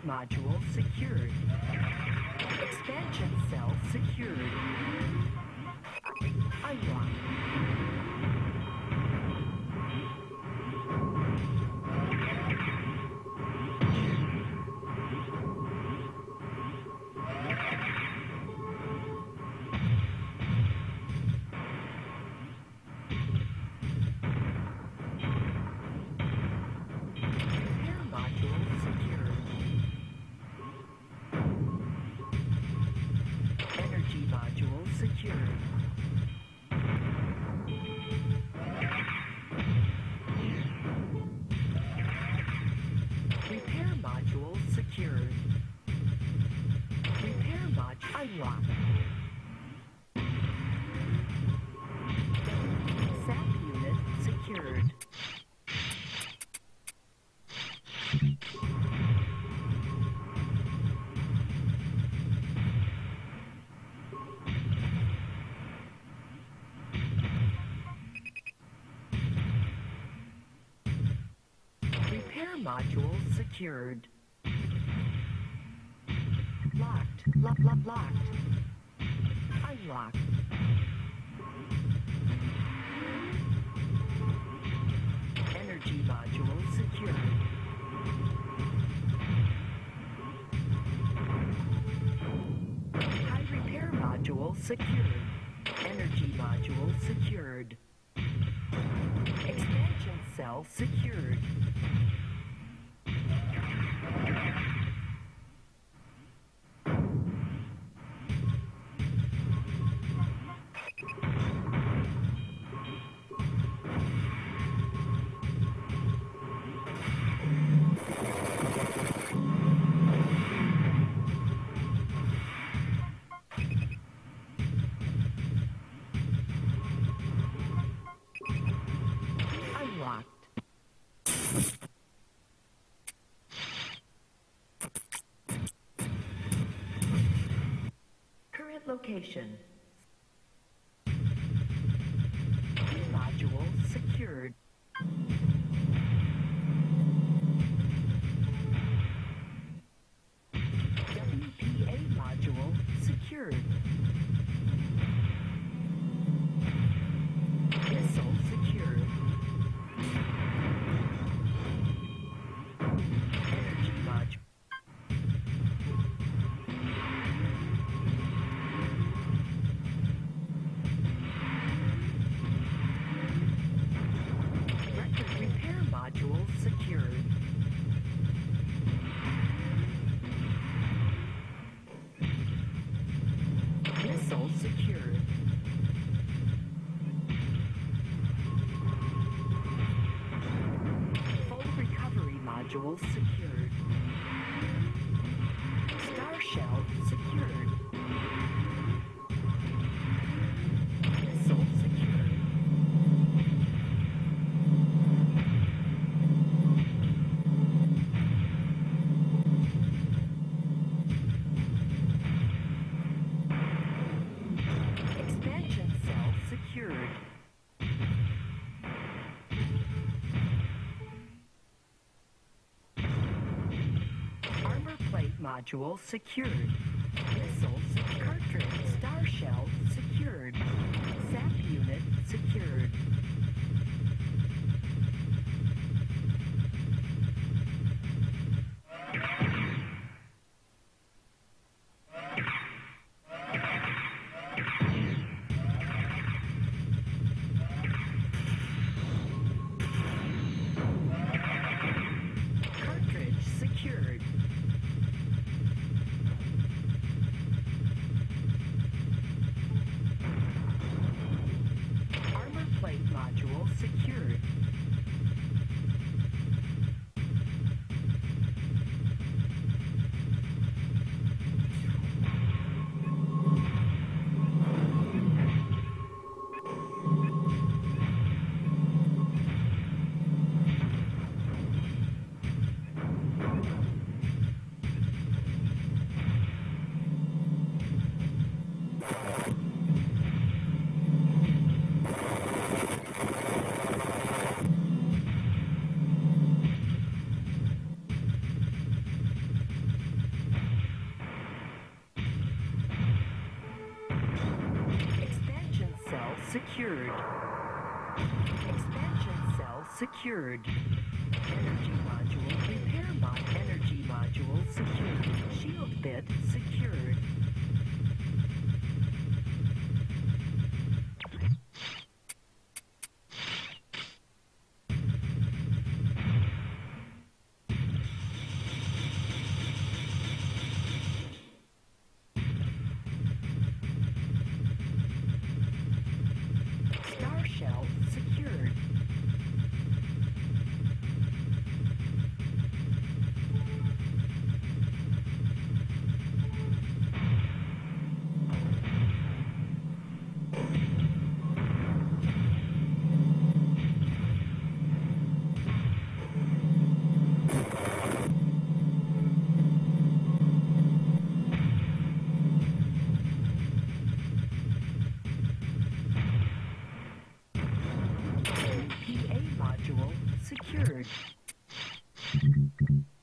module secured. Expansion cell secured. Unlocked. Module secured. Locked. Locked. Unlocked. Energy module secured. High repair module secured. Energy module secured. Expansion cell secured. Location. Module secured. WPA module secured. Missile secured. Energy module. Secured. Missile secured. Full recovery module secured. Star shell secured. Missile secured. Secured. Armor plate module secured. Missiles, cartridge, star shell secured. SAP unit secured. Secured. Armor plate module secured. secured. Energy module, repair mod energy module secured. Shield bit secured. Star shell secured. PA module secured.